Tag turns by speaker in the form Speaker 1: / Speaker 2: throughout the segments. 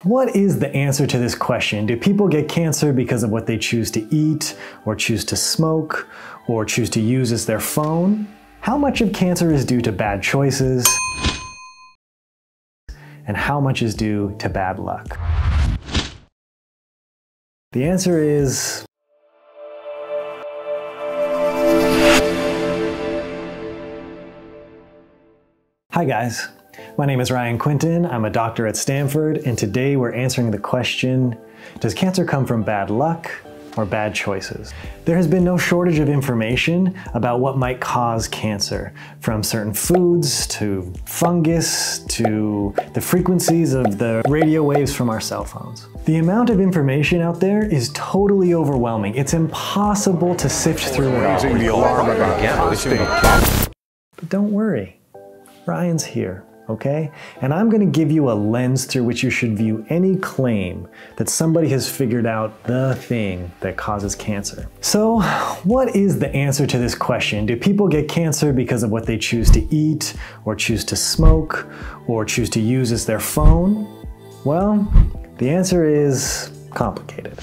Speaker 1: What is the answer to this question? Do people get cancer because of what they choose to eat, or choose to smoke, or choose to use as their phone? How much of cancer is due to bad choices? And how much is due to bad luck? The answer is... Hi guys, my name is Ryan Quinton. I'm a doctor at Stanford, and today we're answering the question, does cancer come from bad luck or bad choices? There has been no shortage of information about what might cause cancer, from certain foods to fungus to the frequencies of the radio waves from our cell phones. The amount of information out there is totally overwhelming. It's impossible to sift through it all. But don't worry. Ryan's here, okay? And I'm gonna give you a lens through which you should view any claim that somebody has figured out the thing that causes cancer. So, what is the answer to this question? Do people get cancer because of what they choose to eat, or choose to smoke, or choose to use as their phone? Well, the answer is complicated.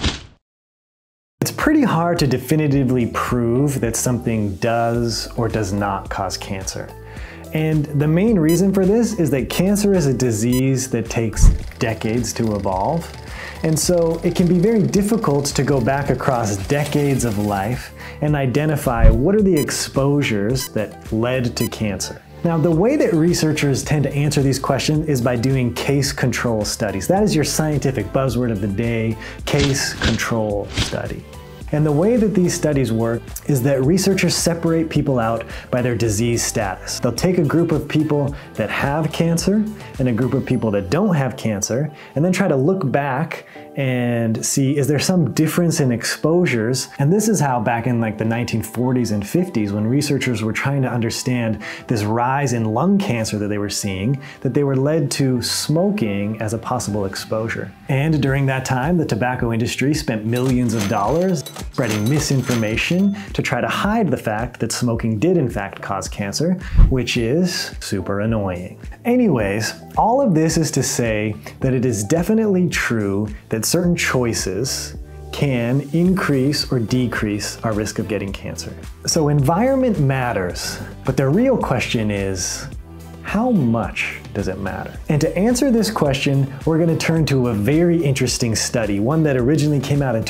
Speaker 1: It's pretty hard to definitively prove that something does or does not cause cancer. And the main reason for this is that cancer is a disease that takes decades to evolve. And so it can be very difficult to go back across decades of life and identify what are the exposures that led to cancer. Now, the way that researchers tend to answer these questions is by doing case control studies. That is your scientific buzzword of the day, case control study. And the way that these studies work is that researchers separate people out by their disease status. They'll take a group of people that have cancer and a group of people that don't have cancer, and then try to look back and see, is there some difference in exposures? And this is how back in like the 1940s and 50s, when researchers were trying to understand this rise in lung cancer that they were seeing, that they were led to smoking as a possible exposure. And during that time, the tobacco industry spent millions of dollars spreading misinformation to try to hide the fact that smoking did in fact cause cancer, which is super annoying. Anyways, all of this is to say that it is definitely true that certain choices can increase or decrease our risk of getting cancer. So environment matters, but the real question is, how much does it matter? And to answer this question, we're going to turn to a very interesting study, one that originally came out in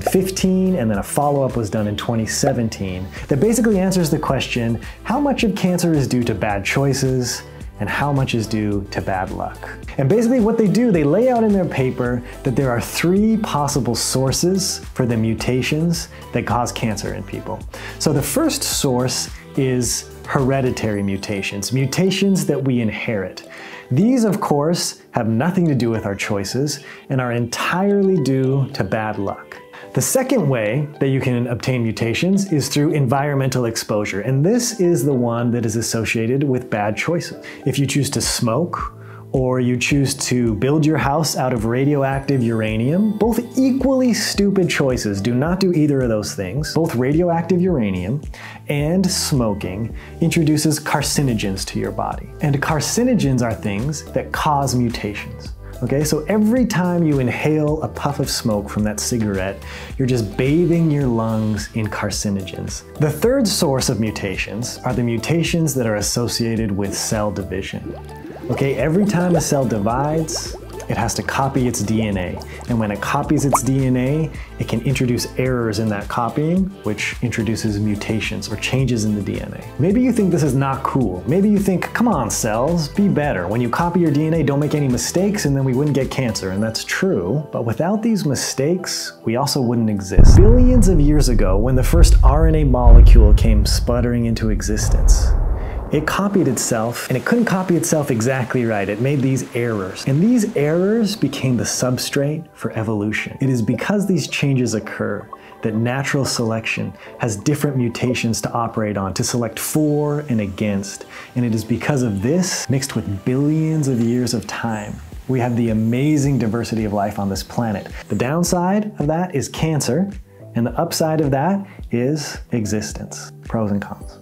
Speaker 1: 2015 and then a follow-up was done in 2017, that basically answers the question, how much of cancer is due to bad choices and how much is due to bad luck? And basically what they do, they lay out in their paper that there are 3 possible sources for the mutations that cause cancer in people. So the first source is hereditary mutations, mutations that we inherit. These, of course, have nothing to do with our choices and are entirely due to bad luck. The second way that you can obtain mutations is through environmental exposure, and this is the one that is associated with bad choices. If you choose to smoke, or you choose to build your house out of radioactive uranium, both equally stupid choices. Do not do either of those things. Both radioactive uranium and smoking introduces carcinogens to your body. And carcinogens are things that cause mutations. Okay, so every time you inhale a puff of smoke from that cigarette, you're just bathing your lungs in carcinogens. The third source of mutations are the mutations that are associated with cell division. Okay, every time a cell divides, it has to copy its DNA. And when it copies its DNA, it can introduce errors in that copying, which introduces mutations or changes in the DNA. Maybe you think this is not cool. Maybe you think, come on cells, be better. When you copy your DNA, don't make any mistakes and then we wouldn't get cancer. And that's true, but without these mistakes, we also wouldn't exist. Billions of years ago, when the first RNA molecule came sputtering into existence, it copied itself, and it couldn't copy itself exactly right. It made these errors. And these errors became the substrate for evolution. It is because these changes occur that natural selection has different mutations to operate on, to select for and against. And it is because of this, mixed with billions of years of time, we have the amazing diversity of life on this planet. The downside of that is cancer, and the upside of that is existence. Pros and cons.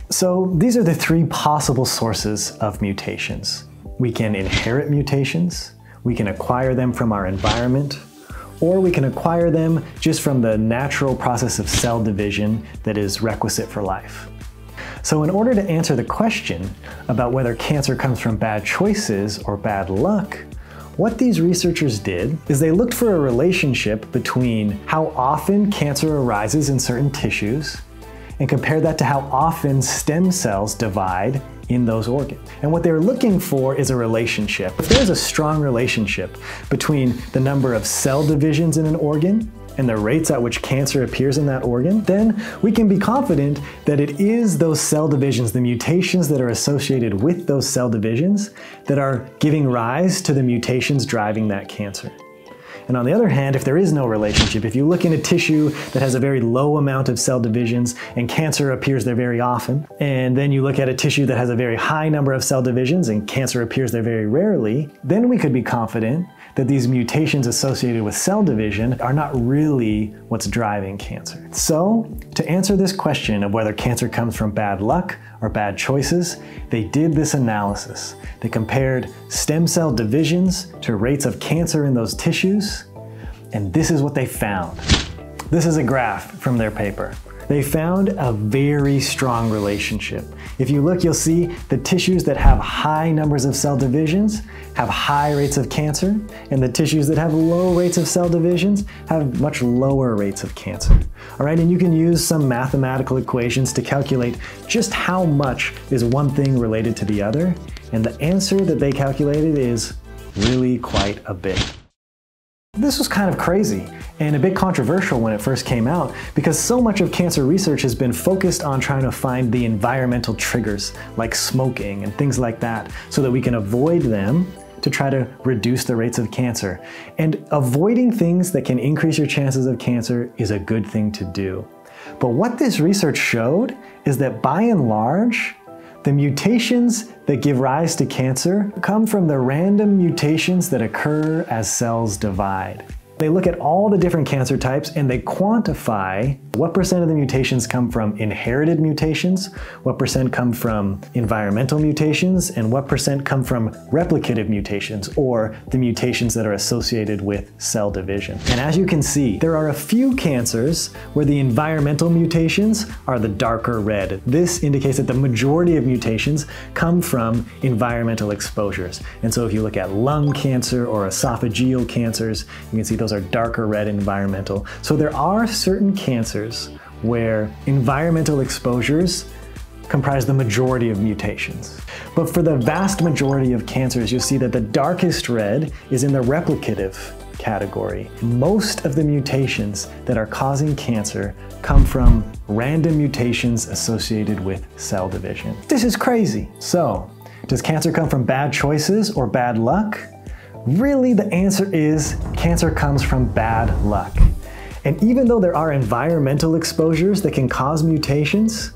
Speaker 1: So these are the 3 possible sources of mutations. We can inherit mutations, we can acquire them from our environment, or we can acquire them just from the natural process of cell division that is requisite for life. So in order to answer the question about whether cancer comes from bad choices or bad luck, what these researchers did is they looked for a relationship between how often cancer arises in certain tissues and compared that to how often stem cells divide in those organs. And what they're looking for is a relationship. If there's a strong relationship between the number of cell divisions in an organ and the rates at which cancer appears in that organ, then we can be confident that it is those cell divisions, the mutations that are associated with those cell divisions, that are giving rise to the mutations driving that cancer. And on the other hand, if there is no relationship, if you look in a tissue that has a very low amount of cell divisions and cancer appears there very often, and then you look at a tissue that has a very high number of cell divisions and cancer appears there very rarely, then we could be confident that these mutations associated with cell division are not really what's driving cancer. So, to answer this question of whether cancer comes from bad luck or bad choices, they did this analysis. They compared stem cell divisions to rates of cancer in those tissues, and this is what they found. This is a graph from their paper. They found a very strong relationship. If you look, you'll see the tissues that have high numbers of cell divisions have high rates of cancer, and the tissues that have low rates of cell divisions have much lower rates of cancer. All right, and you can use some mathematical equations to calculate just how much is one thing related to the other, and the answer that they calculated is really quite a bit. This was kind of crazy and a bit controversial when it first came out because so much of cancer research has been focused on trying to find the environmental triggers like smoking and things like that so that we can avoid them to try to reduce the rates of cancer. And avoiding things that can increase your chances of cancer is a good thing to do. But what this research showed is that by and large, the mutations that give rise to cancer come from the random mutations that occur as cells divide. They look at all the different cancer types and they quantify what percent of the mutations come from inherited mutations, what percent come from environmental mutations, and what percent come from replicative mutations, or the mutations that are associated with cell division. And as you can see, there are a few cancers where the environmental mutations are the darker red. This indicates that the majority of mutations come from environmental exposures. And so if you look at lung cancer or esophageal cancers, you can see those are darker red environmental. So there are certain cancers where environmental exposures comprise the majority of mutations. But for the vast majority of cancers, you'll see that the darkest red is in the replicative category. Most of the mutations that are causing cancer come from random mutations associated with cell division. This is crazy. So, does cancer come from bad choices or bad luck? Really, the answer is cancer comes from bad luck. And even though there are environmental exposures that can cause mutations,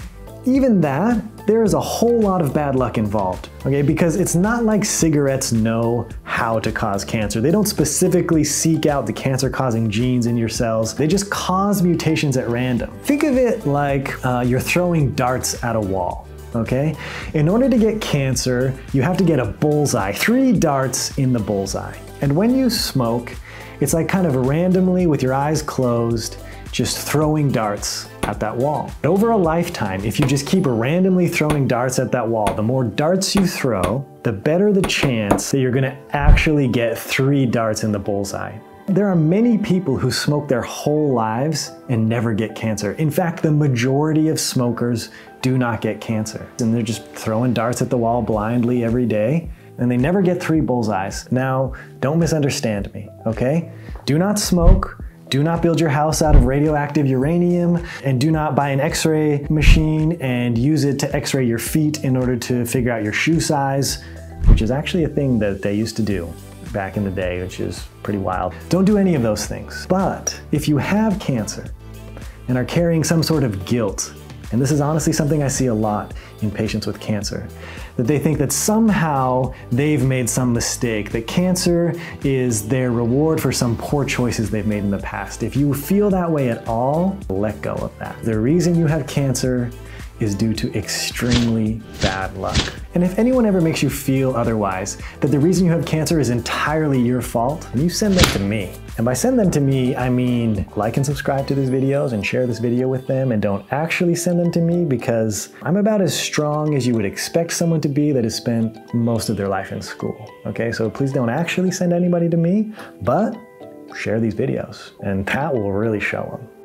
Speaker 1: even that, there is a whole lot of bad luck involved, okay? Because it's not like cigarettes know how to cause cancer. They don't specifically seek out the cancer-causing genes in your cells. They just cause mutations at random. Think of it like you're throwing darts at a wall. Okay? In order to get cancer, you have to get a bullseye, 3 darts in the bullseye. And when you smoke, it's like kind of randomly with your eyes closed, just throwing darts at that wall. But over a lifetime, if you just keep randomly throwing darts at that wall, the more darts you throw, the better the chance that you're gonna actually get 3 darts in the bullseye. There are many people who smoke their whole lives and never get cancer. In fact, the majority of smokers do not get cancer. And they're just throwing darts at the wall blindly every day, and they never get 3 bullseyes. Now, don't misunderstand me, okay? Do not smoke, do not build your house out of radioactive uranium, and do not buy an X-ray machine and use it to X-ray your feet in order to figure out your shoe size, which is actually a thing that they used to do back in the day, which is pretty wild. Don't do any of those things. But if you have cancer and are carrying some sort of guilt, and this is honestly something I see a lot in patients with cancer, that they think that somehow they've made some mistake, that cancer is their reward for some poor choices they've made in the past. If you feel that way at all, let go of that. The reason you have cancer is due to extremely bad luck. And if anyone ever makes you feel otherwise, that the reason you have cancer is entirely your fault, you send them to me. And by send them to me, I mean like and subscribe to these videos and share this video with them, and don't actually send them to me, because I'm about as strong as you would expect someone to be that has spent most of their life in school. Okay, so please don't actually send anybody to me, but share these videos, and that will really show them.